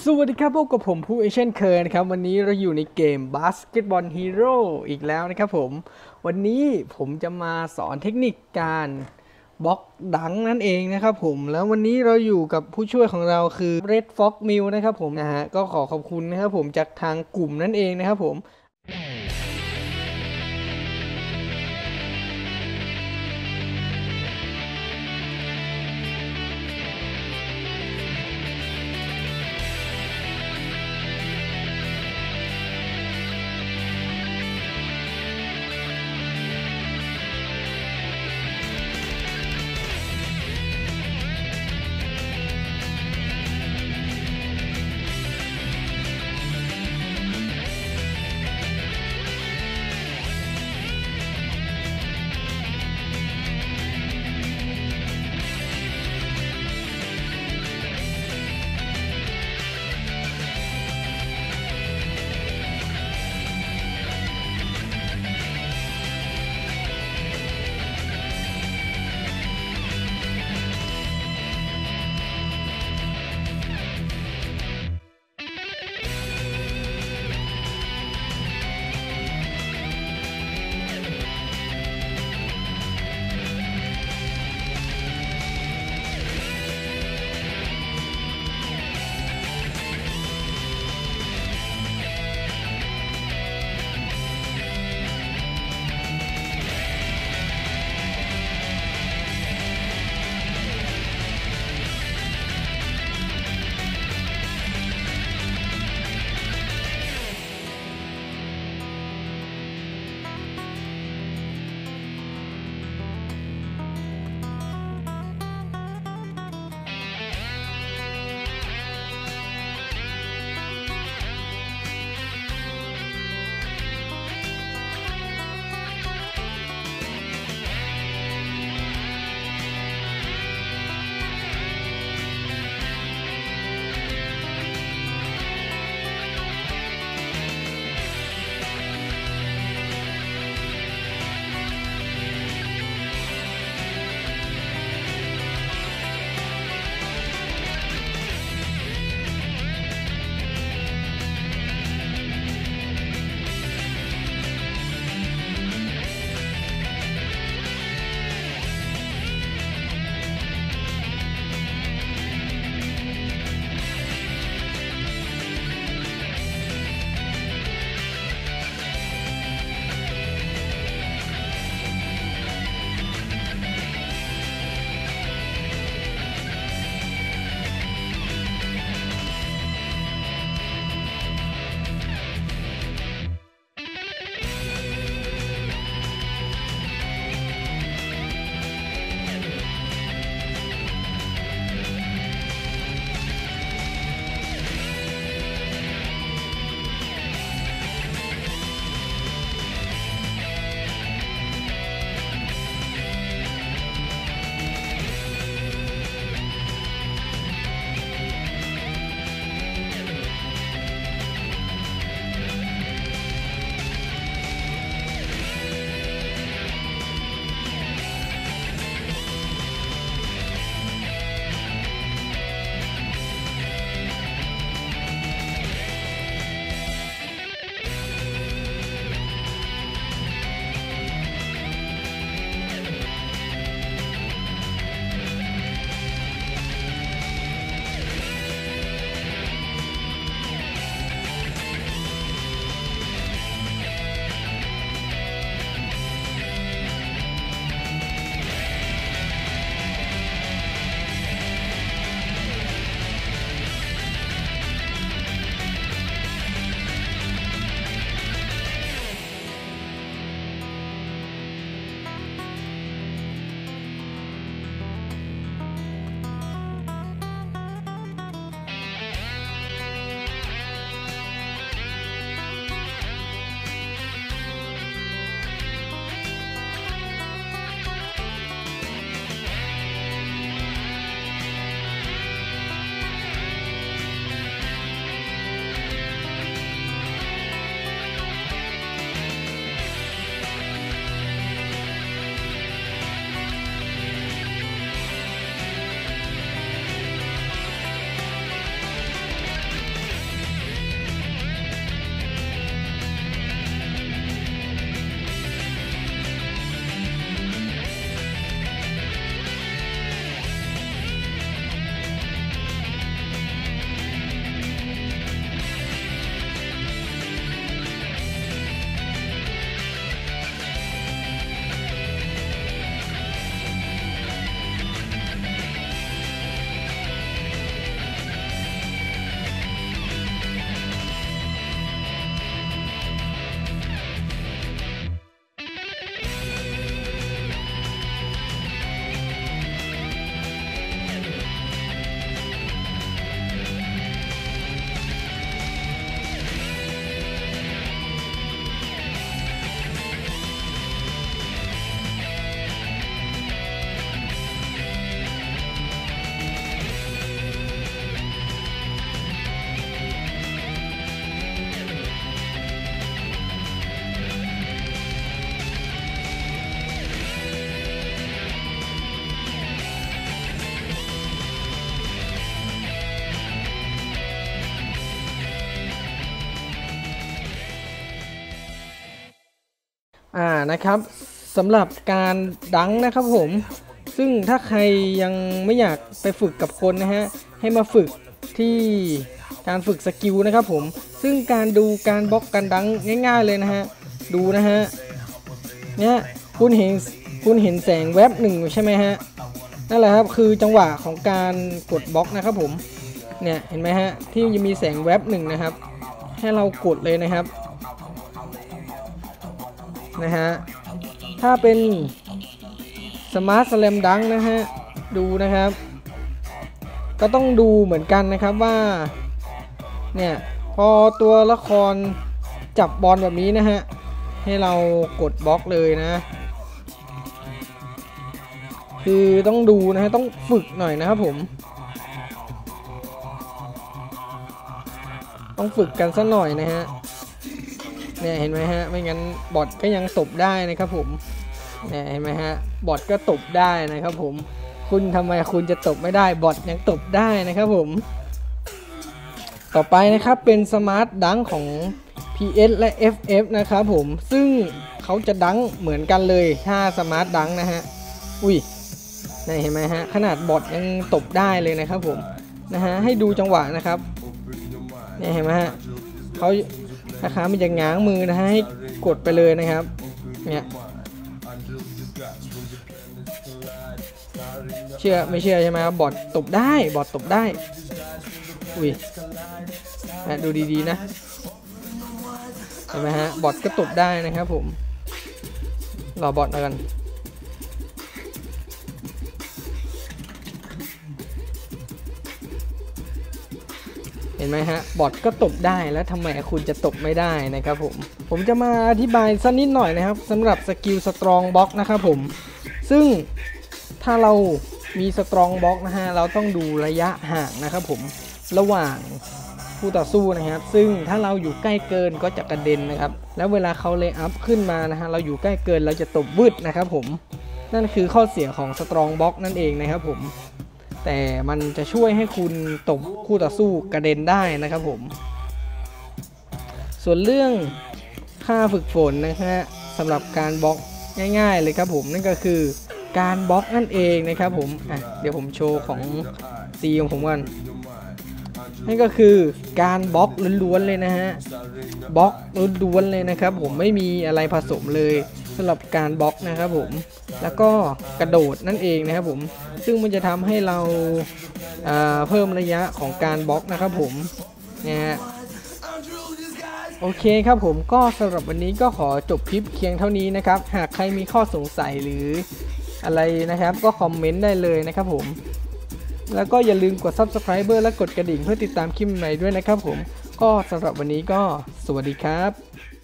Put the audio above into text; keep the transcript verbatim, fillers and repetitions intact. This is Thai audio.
สวัสดีครับพบกับผมผู้เช่นเคยนะครับวันนี้เราอยู่ในเกม Basketball Hero อีกแล้วนะครับผมวันนี้ผมจะมาสอนเทคนิคการบล็อกดังนั่นเองนะครับผมแล้ววันนี้เราอยู่กับผู้ช่วยของเราคือ Red Fox Mill นะครับผมนะฮะก็ขอขอบคุณนะครับผมจากทางกลุ่มนั่นเองนะครับผมอ่านะครับสำหรับการดังนะครับผมซึ่งถ้าใครยังไม่อยากไปฝึกกับคนนะฮะให้มาฝึกที่การฝึกสกิลนะครับผมซึ่งการดูการบล็อกการดังง่ายๆเลยนะฮะดูนะฮะเนี่ยคุณเห็นคุณเห็นแสงแวบหนึ่งใช่ไหมฮะนั่นแหละครับคือจังหวะของการกดบล็อกนะครับผมเนี่ยเห็นไหมฮะที่จะมีแสงแวบหนึ่งนะครับให้เรากดเลยนะครับนะฮะถ้าเป็นสมาร์ทสแลมดังนะฮะดูนะครับก็ต้องดูเหมือนกันนะครับว่าเนี่ยพอตัวละครจับบอลแบบนี้นะฮะให้เรากดบล็อกเลยนะคือต้องดูนะฮะต้องฝึกหน่อยนะครับผมต้องฝึกกันสักหน่อยนะฮะเนี่ยเห็นไหมฮะไม่งั้นบอทก็ยังตบได้นะครับผมเนี่ยเห็นไหมฮะบอทก็ตบได้นะครับผมคุณทำไมคุณจะตบไม่ได้บอทยังตบได้นะครับผมต่อไปนะครับเป็นสมาร์ทดังของ พี เอส และ เอฟ เอฟ นะครับผมซึ่งเขาจะดังเหมือนกันเลยถ้าสมาร์ทดังนะฮะอุ้ยนี่เห็นไหมฮะขนาดบอทยังตบได้เลยนะครับผมนะฮะให้ดูจังหวะนะครับนี่เห็นไหมฮะเขาถ้าขามันจะง้างมือนะฮะให้กดไปเลยนะครับเนี่ยเชื่อไม่เชื่อใช่ไหมครับบอทตบได้บอทตบได้อุ้ยนะดูดีๆนะเห็นไหมฮะบอทก็ตบได้นะครับผมรอบอทกันเห็นไหมฮะบอทก็ตบได้แล้วทำไมคุณจะตบไม่ได้นะครับผมผมจะมาอธิบายสักนิดหน่อยนะครับสำหรับสกิลสตรองบล็อกนะครับผมซึ่งถ้าเรามีสตรองบล็อกนะฮะเราต้องดูระยะห่างนะครับผมระหว่างผู้ต่อสู้นะครับซึ่งถ้าเราอยู่ใกล้เกินก็จะกระเด็นนะครับแล้วเวลาเขาเลย์อัพขึ้นมานะฮะเราอยู่ใกล้เกินเราจะตบวืดนะครับผมนั่นคือข้อเสียของสตรองบล็อกนั่นเองนะครับผมแต่มันจะช่วยให้คุณตบคู่ต่อสู้กระเด็นได้นะครับผมส่วนเรื่องค่าฝึกฝนนะฮะสำหรับการบล็อกง่ายๆเลยครับผมนั่นก็คือการบล็อกนั่นเองนะครับผมอ่ะเดี๋ยวผมโชว์ของซีของผมกันนั่นก็คือการบล็อกล้วนๆเลยนะฮะบล็อกล้วนๆเลยนะครับผมไม่มีอะไรผสมเลยสำหรับการบล็อกนะครับผมแล้วก็กระโดดนั่นเองนะครับผมซึ่งมันจะทำให้เราเพิ่มระยะของการบล็อกนะครับผมนะฮะโอเคครับผมก็สำหรับวันนี้ก็ขอจบคลิปเพียงเท่านี้นะครับหากใครมีข้อสงสัยหรืออะไรนะครับก็คอมเมนต์ได้เลยนะครับผมแล้วก็อย่าลืมกด ซับสไครบ์ และกดกระดิ่งเพื่อติดตามคลิปใหม่ด้วยนะครับผมก็สำหรับวันนี้ก็สวัสดีครับ